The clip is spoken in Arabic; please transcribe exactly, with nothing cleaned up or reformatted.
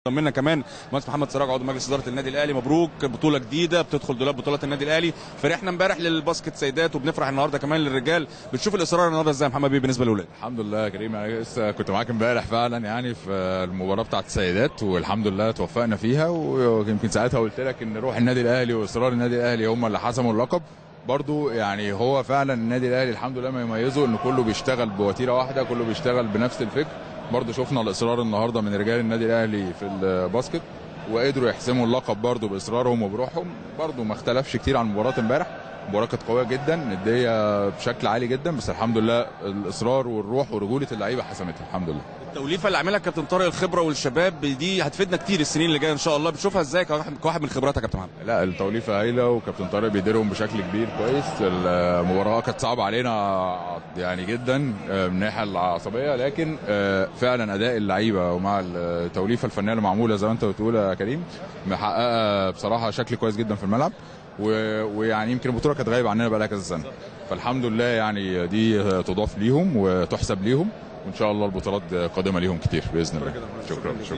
طمنا كمان مهندس محمد سراج عضو مجلس اداره النادي الاهلي، مبروك بطوله جديده بتدخل دولاب بطولات النادي الاهلي. فرحنا امبارح للباسكت سيدات وبنفرح النهارده كمان للرجال. بتشوف الاصرار النهارده ازاي يا محمد بيه بالنسبه للاولاد؟ الحمد لله يا كريم، انا لسه كنت معاك امبارح فعلا يعني في المباراه بتاعه السيدات، والحمد لله توفقنا فيها. ويمكن ساعتها قلت لك ان روح النادي الاهلي واصرار النادي الاهلي هم اللي حسموا اللقب. برضو يعني هو فعلا النادي الاهلي الحمد لله ما يميزه ان كله بيشتغل بوتيره واحده، كله بيشتغل بنفس الفكر. برضو شفنا الاصرار النهارده من رجال النادي الاهلي في الباسكت، وقدروا يحسموا اللقب برضو باصرارهم وبروحهم. برضو ما اختلفش كتير عن مباراه امبارح. المباراه كانت قويه جدا، نديه بشكل عالي جدا، بس الحمد لله الاصرار والروح ورجوله اللعيبه حسمتها الحمد لله. التوليفه اللي عاملها كابتن طارق، الخبره والشباب دي هتفيدنا كتير السنين اللي جايه ان شاء الله. بتشوفها ازاي كواحد من خبراتك يا كابتن محمد؟ لا التوليفه هايله، وكابتن طارق بيديرهم بشكل كبير كويس. المباراه كانت صعبه علينا يعني جدا من الناحيه العصبيه، لكن فعلا اداء اللعيبه ومع التوليفه الفنيه اللي معموله زي ما انت بتقول يا كريم محققه بصراحه شكل كويس جدا في الملعب. ويعني يمكن البطوله كانت غايبه عننا بقى لها كذا سنه، فالحمد لله يعني دي تضاف ليهم وتحسب ليهم، وان شاء الله البطولات قادمه ليهم كتير باذن الله. شكرا.